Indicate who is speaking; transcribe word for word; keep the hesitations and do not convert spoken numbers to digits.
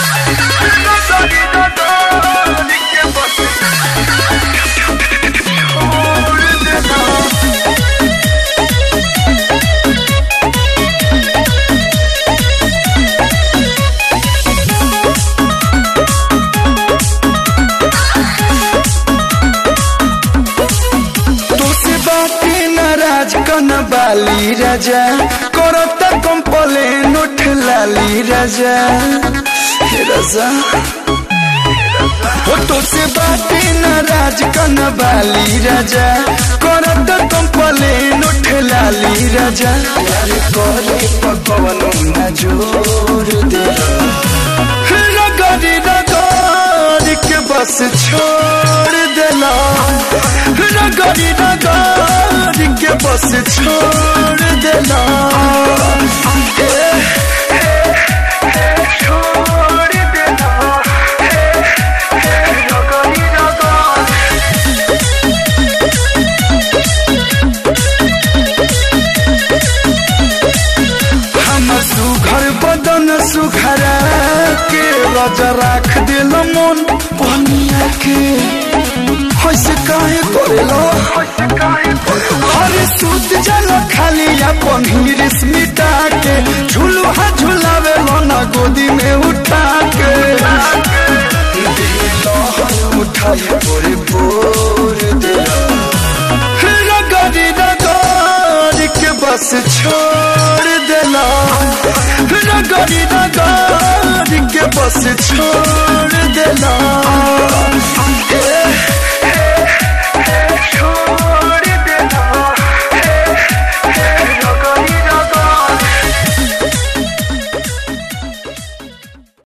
Speaker 1: बाली राजा करता कंप्लेन उठ लाली राजा हे राजा हो तो से बातें नाराज कन बाली राजा करता कंप्लेन उठ लाली राजा यार करे पकवन ना जोर दे रगड़ी रगड़ के बस छोड़ देला रगड़ी रगड़ के बस छोड़ देला छोड़ देला रगड़ी रगड़ हम सुघर बदन सुघरा के राजा राख दिल मन पनिया के हंस काहे करेला हरे सूत जल खाली अपन हिरिस मिटा के झुलुहा झुलावे लोना गोदी में उठा के उठाई बोरे बोर दे रगड़ी रगड़ के बस छोड़ देला रगड़ी रगड़ के बस छोड़ देला